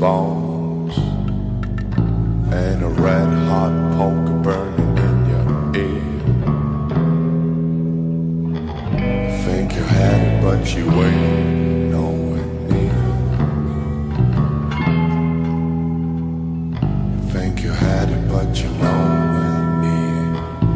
bones and a red hot poker burning in your ear. Think you had it, but you ain't nowhere near. Think you had it, but you're nowhere near.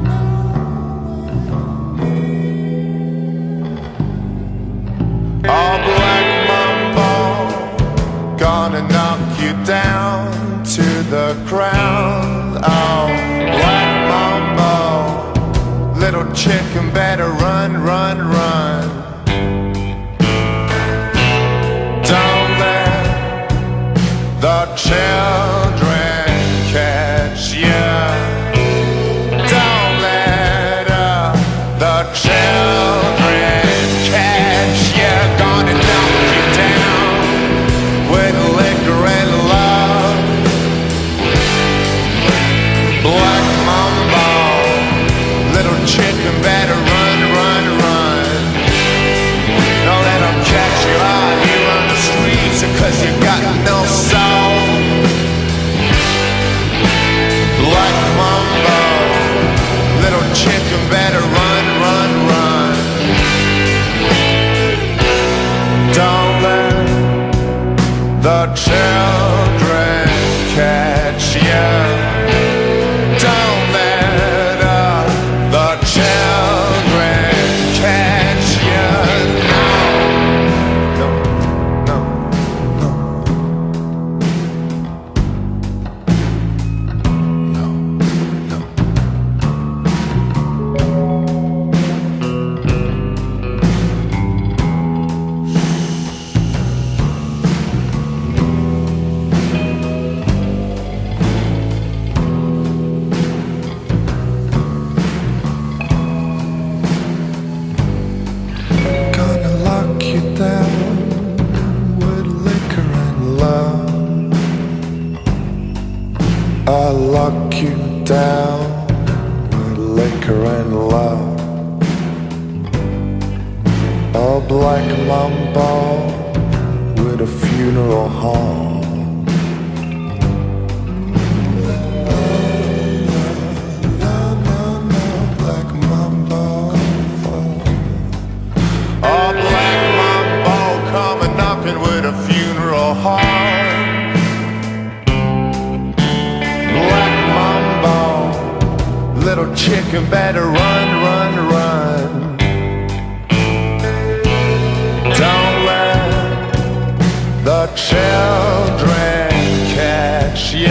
Oh, Black Mambo, gonna knock you down to the ground. Oh, Black Mambo, little chicken, better run, run, run. Don't let the children catch you. Don't let the children catch you. Gonna knock you down with liquor and love. Black Mambo, little chicken, better run, run, run. Don't let them catch you out here on the streets, 'cause you got no soul. Black Mambo, little chicken, better run, run, run. Don't let the children catch you. Don't let the children catch you. No, no, no, no, no, no. Gonna lock you down with liquor and love. I'll lock you down with liquor and love. Oh, Black Mambo with a funeral home. Black Mambo. Oh, Black Mambo, coming knocking with a funeral home. Black Mambo, little chicken, better run, run, run. Don't let the children catch you.